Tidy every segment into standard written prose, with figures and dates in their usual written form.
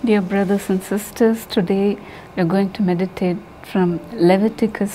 Dear brothers and sisters, today we are going to meditate from Leviticus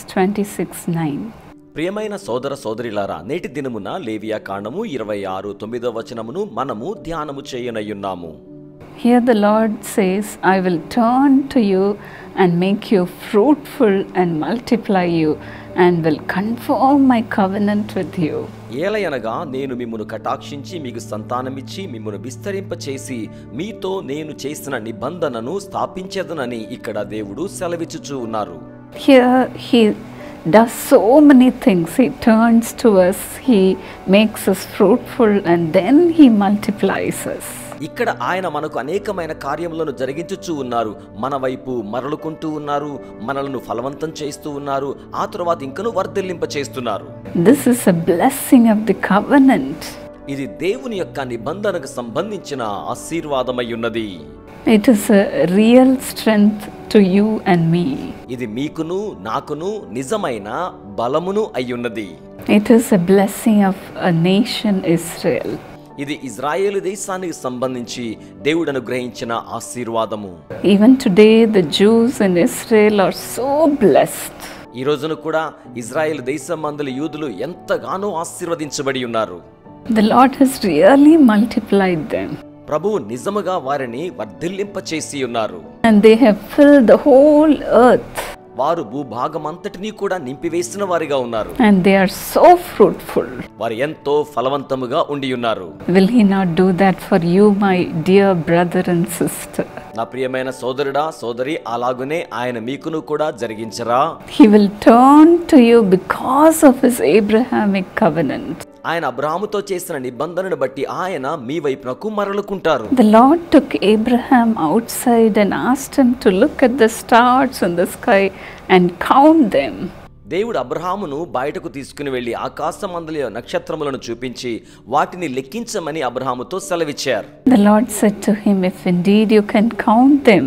26:9. ప్రియమైన సోదర సోదరిలారా, నేటి దినమున లేవియా కాండము 26:9 వచనమును మనము ధ్యానము చేయనయ్యున్నాము. Here the Lord says, I will turn to you and make you fruitful and multiply you and will confirm my covenant with you. ఏలయనగా నేను మిమ్మును కటాక్షించి మీకు సంతానమిచ్చి మిమ్మును విస్తరింపచేసి మీతో నేను చేసిన నిబంధనను స్థాపించెదనని ఇక్కడ దేవుడు సెలవిచ్చుచూ ఉన్నారు. Here he does so many things. He turns to us, he makes us fruitful and then he multiplies us. ఇక్కడ ఆయన మనకు అనేకమైన కార్యములను జరిగించుచూ ఉన్నారు. మన వైపు మరలుకుంటూ ఉన్నారు, మనలను ఫలవంతం చేస్తూ ఉన్నారు, ఆ తర్వాత ఇంకను వర్ధిల్లింప చేస్తున్నారు. This is a blessing of the covenant. ఇది దేవుని యొక్క నిబంధనకు సంబంధించిన ఆశీర్వాదమై ఉన్నది. It is a real strength to you and me. ఇది మీకును నాకును నిజమైన బలమును అయ్యున్నది. It is a blessing of a nation Israel. ఇది ఇజ్రాయేలు దేశానికి సంబంధించి దేవుడు అనుగ్రహించిన ఆశీర్వాదము. Even today the Jews in Israel are so blessed. ఈ రోజున కూడా ఇజ్రాయేల్ దేశమందలి యూదులు ఎంతగానో ఆశీర్వదించబడి ఉన్నారు. The Lord has really multiplied them. ప్రభువు నిజముగా వారిని వర్ధిల్లింప చేసి ఉన్నారు. And they have filled the whole earth. వారు భూభాగమంతటిని కూడా నింపివేసిన వారిగా ఉన్నారు. And they are so fruitful. వారు ఎంతో ఫలవంతముగా ఉండి ఉన్నారు. Will he not do that for you, my dear brother and sister? నా ప్రియమైన సోదరుడా సోదరి, అలాగునే ఆయన మీకును కూడా జరిగించరా? He will turn to you because of his Abrahamic covenant. ఆయన అబ్రాహాముతో చేసిన నిబంధనను బట్టి ఆయన మీ వైపునకు మరలుకుంటారు. The Lord took Abraham outside and asked him to look at the stars in the sky and count them. దేవుడు అబ్రహామును బయటకు తీసుకుని వెళ్లి ఆకాశమందలి నక్షత్రములను చూపించి వాటిని లెక్కించమని అబ్రహాముతో సెలవిచ్చారు. The Lord said to him, if indeed you can count them,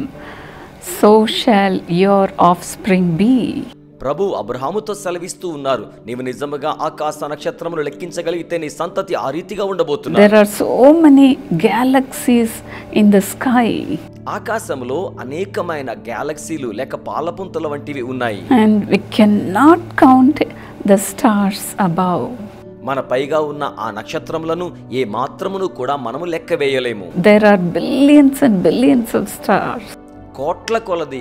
so shall your offspring be. ప్రభు అబ్రహాముతో సెలవిస్తూ ఉన్నారు, నీవు నిజముగా ఆకాశ నక్షత్రములు లెక్కించగలిగితే నీ సంతతి ఆ రీతిగా ఉండబోతున్నారు. There are so many galaxies in the sky. ఆకాశంలో అనేకమైన గ్యాలక్సీలు లేక పాలపుంతల వంటివి ఉన్నాయి. And we cannot count the stars above. మన పైగా ఉన్న ఆ నక్షత్రములను ఏ మాత్రమును కూడా మనము లెక్క వేయలేము. There are billions and billions of stars. కోట్ల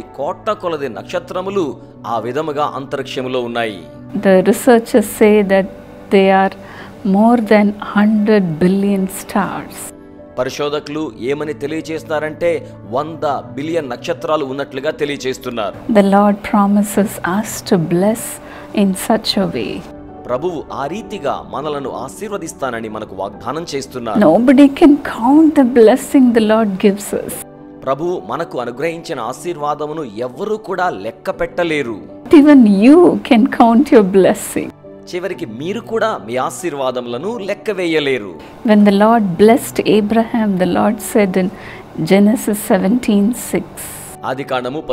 కొలది నక్షత్రములు ఆ విధముగా అంతరిక్షములో ఉన్నాయి. The researchers say that they are more than 100 billion stars. పరిశోధకులు ఏమని తెలియజేస్తున్నారంటే 100 బిలియన్ నక్షత్రాలు ఉన్నట్లుగా తెలియజేస్తున్నారు. The Lord promises us to bless in such a way. ప్రభువు ఆ రీతిగా మనలను ఆశీర్వదిస్తానని మనకు వాగ్దానం చేస్తున్నారు. Nobody can count the blessing the Lord gives us. ప్రభువు మనకు అనుగ్రహించిన ఆశీర్వాదమును ఎవ్వరూ కూడా లెక్క పెట్టలేరు. Even you can count your blessing. చివరికి మీరు కూడా మీ ఆశీర్వాదములను లెక్క వేయలేరు. When the Lord blessed Abraham, the Lord said in Genesis 17:6. ఆదికాండము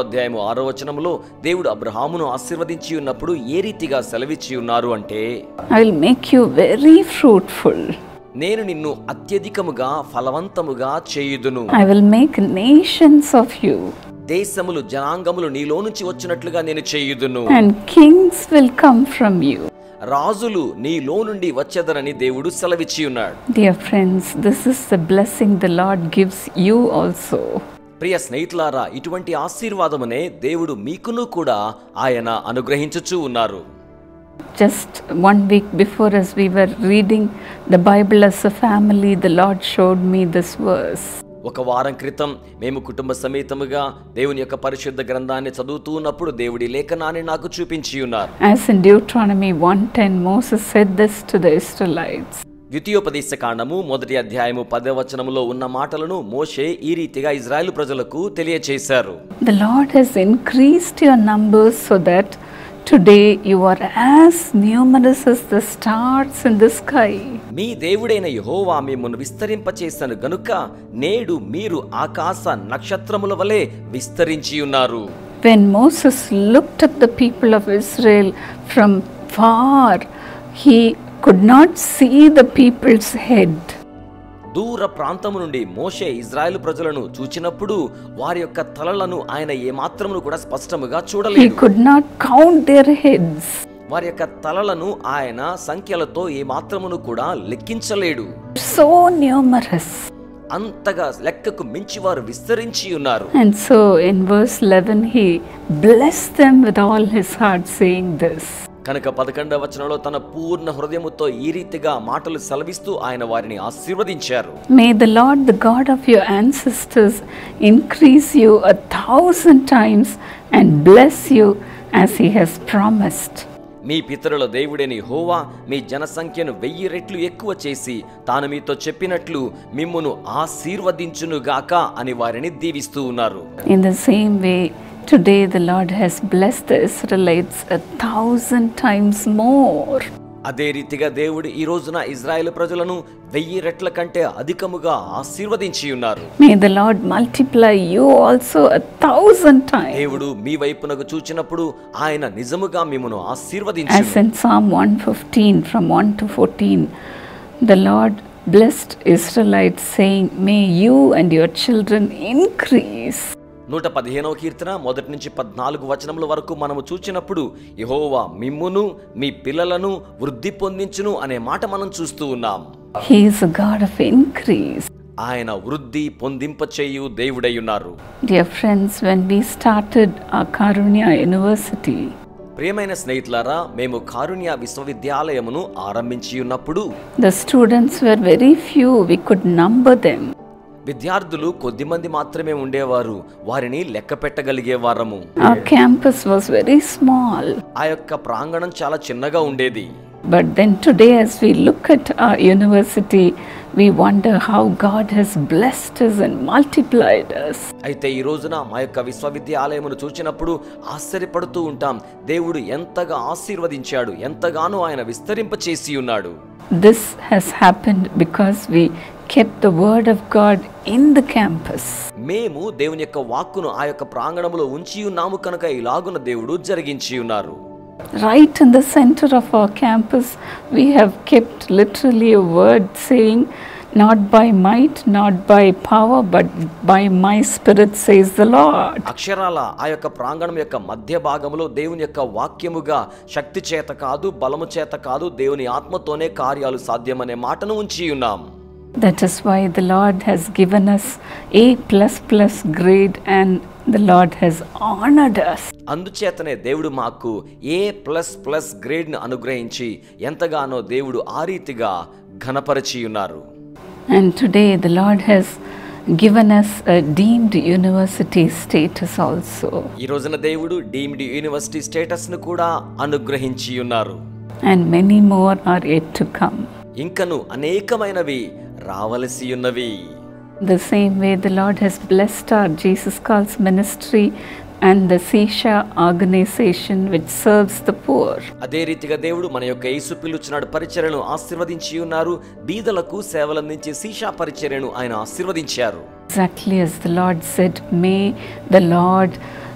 17వ వచనములో దేవుడు అబ్రహామును ఆశీర్వదించి ఉన్నప్పుడు ఏ రీతిగా సెలవిచ్చి ఉన్నారు అంటే, I will make you very fruitful. నేను నిన్ను అత్యధికముగా ఫలవంతముగా చేయుదును. I will make nations of you. దేశములు జనాంగములు నీలో నుంచి వచ్చినట్లుగా నేను చేయుదును. And kings will come from you. రాజులు నీలో నుండి వచ్చెదరని దేవుడు సెలవిచ్చి ఉన్నాడు. Dear friends, this is the blessing the Lord gives you also. ప్రియ స్నేహితులారా, ఇటువంటి ఆశీర్వాదమునే దేవుడు మీకును కూడా ఆయన అనుగ్రహించుచూ ఉన్నారు. Just 1 week before, as we were reading the Bible as a family, the Lord showed me this verse. ఒక వారం క్రితం మేము కుటుంబ సమేతముగా దేవుని యొక్క పరిశుద్ధ గ్రంథాన్ని చదువుతూ ఉన్నప్పుడు దేవుడి లేఖనాన్ని నాకు చూపించి ఉన్నారు. As in Deuteronomy 1:10, Moses said this to the Israelites. ద్వితీయోపదేశ కాండము 1:10 వచనములో ఉన్న మాటలను మోషే ఈ రీతిగా ఇజ్రాయెలు ప్రజలకు తెలియచేశారు. The Lord has increased your numbers so that today you are as numerous as the stars in the sky. మీ దేవుడైన యెహోవా మిమ్మును విస్తరింపచేసెను గనుక నేడు మీరు ఆకాశ నక్షత్రముల వలె విస్తరించి ఉన్నారు. When Moses looked at the people of Israel from far, he could not see the people's head. దూర ప్రాంతము నుండి మోషే ఇజ్రాయెలు ప్రజలను చూచినప్పుడు వారి యొక్క తలలను ఆయన ఏమాత్రమును కూడా స్పష్టముగా He చూడలేదు. could not count their heads. వారి యొక్క తలలను ఆయన సంఖ్యలతో ఏమాత్రమును కూడా లెక్కించలేడు. So numerous. అంతగా లెక్కకు మించి వారు విస్తరించి ఉన్నారు. And so in verse 11 he blessed them with all his heart, saying this. కనుక 11వ వచనంలో తన పూర్ణ హృదయముతో ఈ రీతిగా మాటలు సెలవిస్తూ ఆయన వారిని ఆశీర్వదించారు. May the Lord, the God of your ancestors, increase you 1,000 times and bless you as he has promised. మీ పితరుల దేవుడైన యెహోవా మీ జనసంఖ్యను 1000 రెట్లు ఎక్కువ చేసి తాను మీతో చెప్పినట్లు మిమ్మును ఆశీర్వదించునుగాక అని వారిని దీవిస్తూ ఉన్నారు. In the same way, today the Lord has blessed the Israelites 1,000 times more. అదే రీతిగా దేవుడు ఈ రోజున ఇజ్రాయెలు ప్రజలను 1000 రెట్ల కంటే అధికముగా ఆశీర్వదించి ఉన్నారు. May the Lord multiply you also 1,000 times. దేవుడు మీ వైపునకు చూచినప్పుడు ఆయన నిజముగా మిమ్మును ఆశీర్వదించును. As in Psalm 115 from 1 to 14, the Lord blessed Israelites, saying, May you and your children increase. 115వ కీర్తన 1 నుంచి 14 వచనముల వరకు మనము చూచినప్పుడు యెహోవా మిమ్మును మీ పిల్లలను వృద్ధి పొందించును అనే మాట మనం చూస్తూ ఉన్నాం. He is a God of increase. ఆయన వృద్ధి పొందింపచేయు దేవుడై ఉన్నారు. Dear friends, when we started our Karunya University, ప్రియమైన స్నేహితులారా, మేము కారుణ్య విశ్వవిద్యాలయమును ఆరంభించి ఉన్నప్పుడు the students were very few, we could number them. విద్యార్థులు కొద్దిమంది మాత్రమే ఉండేవారు, వారిని లెక్క పెట్టగలిగేవారము. Our campus was very small. ఆ యొక్క ప్రాంగణం చాలా చిన్నగా ఉండేది. But then today, as we look at our university, we wonder how God has blessed us and multiplied us. అయితే ఈ రోజున మా యొక్క విశ్వవిద్యాలయమును చూచినప్పుడు ఆశ్చర్యపడుతూ ఉంటాం. దేవుడు ఎంతగా ఆశీర్వదించాడు, ఎంతగానో ఆయన విస్తరింపచేసి ఉన్నాడు. This has happened because we kept the word of God in the campus. మేము దేవుని యొక్క వాక్కును ఆ యొక్క ప్రాంగణములో ఉంచి ఉన్నాము కనుక ఇలాగున దేవుడు జరిగించి ఉన్నారు. Right in the center of our campus, we have kept literally a word saying, not by might, not by power, but by my spirit, says the Lord. అక్షరాల ఆ యొక్క ప్రాంగణం యొక్క మధ్య భాగంలో దేవుని యొక్క వాక్యముగా శక్తి చేత కాదు, బలము చేత కాదు, దేవుని ఆత్మతోనే కార్యాలు సాధ్యమనే మాటను ఉంచి ఉన్నాం. That is why the Lord has given us A++ grade and the Lord has honored us. అందుచేతనే దేవుడు మాకు A++ గ్రేడ్ ను అనుగ్రహించి ఎంతగానో దేవుడు ఆ రీతిగా ఘనపరిచి ఉన్నారు. And today the Lord has given us a deemed university status also. ఈ రోజున దేవుడు డీమ్డ్ యూనివర్సిటీ స్టేటస్ ను కూడా అనుగ్రహించి ఉన్నారు. And many more are yet to come. ఇంకను అనేకమైనవి రావలసి ఉన్నవి. The same way the Lord has blessed our Jesus Calls ministry and the Sisha organization which serves the poor. అదే రీతిగా దేవుడు మన యొక్క యేసు పిలుచున్నాడు పరిచర్యను ఆశీర్వదించి ఉన్నారు. బీదలకు సేవలందించే సీషా పరిచర్యను ఆయన ఆశీర్వదించారు. Exactly as the Lord said, may the Lord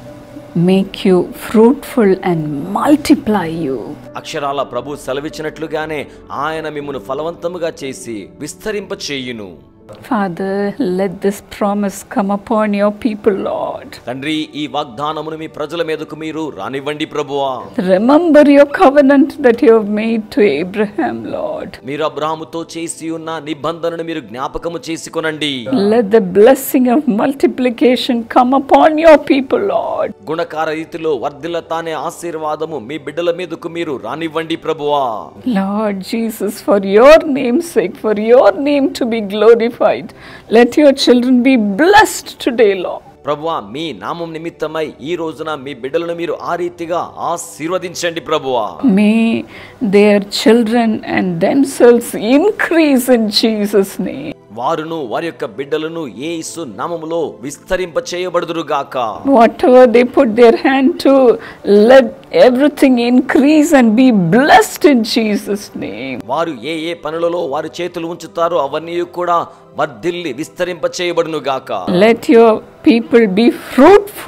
make you fruitful and multiply you. అక్షరాల ప్రభు సెలవిచ్చినట్లుగానే ఆయన మిమ్మును ఫలవంతముగా చేసి విస్తరింప చేయును. Father, let this promise come upon your people, Lord. తండ్రి, ఈ వాగ్దానమును మీ ప్రజల మీదకు మీరు రానివ్వండి ప్రభువా. Remember your covenant that you have made to Abraham, Lord. మీరు అబ్రాహాముతో చేసి ఉన్న నిబంధనను మీరు జ్ఞాపకము చేసుకొనండి. Let the blessing of multiplication come upon your people, Lord. గుణకార రీతిలో వర్ధిల్లతానే ఆశీర్వాదము మీ బిడ్డల మీదకు మీరు రానివ్వండి ప్రభువా. Lord Jesus, for your name's sake, for your name to be glorified, let your children be blessed today, Lord. ప్రభువా, మీ నామం నిమిత్తమై ఈ రోజున మీ బిడ్డలను మీరు ఆ రీతిగా ఆశీర్వదించండి ప్రభువా. May their children and themselves increase in Jesus' name. వారును వారి యొక్క బిడ్డలను యేసు నామములో విస్తరింప చేయబడుదురుగాక. Whatever they put their hand to, let everything increase and be blessed in Jesus' name. వారు ఏ ఏ పనులలో వారి చేతులు ఉంచుతారో అవన్నీ కూడా వర్ధిల్లి విస్తరింప చేయబడునుగాక. Let your people be fruitful.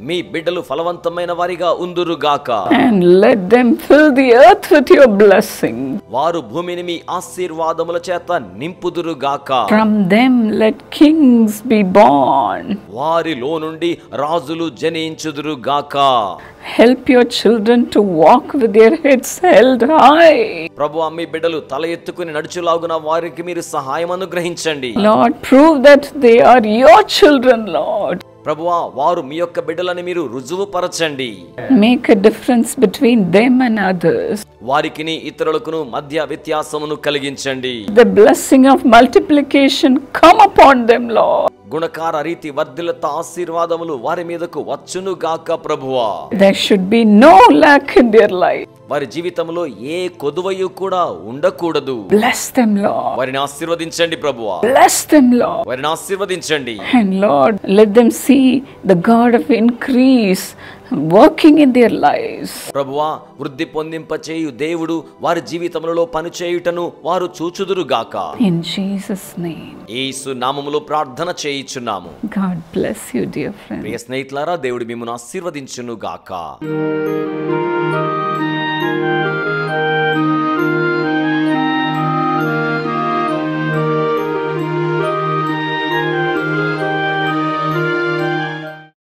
మీ బిడ్డలు ఫలవంతమైన వారిగా ఉందురుగాక. And let them fill the earth with your blessing. వారు భూమిని మీ ఆశీర్వాదముల చేత నింపుదురుగాక. From them let kings be born. వారిలో నుండి రాజులు జనించుదురుగాక. Help your children to walk with their heads held high. ప్రభువా, మీ బిడ్డలు తల ఎత్తుకుని నడుచులాగున వారికి మీరు సహాయం అనుగ్రహించండి. Lord, prove that they are your children, Lord. ప్రభువా, వారు మీ యొక్క బిడ్డలని మీరు రుజువుపరచండి. Make a difference between them and others. వారికిని ఇతరులకును మధ్య వ్యత్యాసమును కలిగించండి. The blessing of multiplication come upon them, Lord. గుణకార రీతి వర్ధిల్లత ఆశీర్వాదములు వారి మీదకు వచ్చును గాక ప్రభువా. There should be no lack in their life. వారి జీవితంలో ఏ కొదువయు కూడా ఉండకూడదు. Bless them, Lord. వారిని ఆశీర్వదించండి ప్రభువా. Bless them, Lord. వారిని ఆశీర్వదించండి. And Lord, let them see the God of increase working in their lives. ప్రభువా, వృద్ధి పొందింపచేయు దేవుడు వారి జీవితములలో పనిచేయుటను వారు చూచుదురుగాక. In Jesus' name. యేసు నామములో ప్రార్థన చేయుచున్నాము. God bless you, dear friend. ప్రియ స్నేహితులారా, దేవుడు మిమ్మును ఆశీర్వదించును గాక.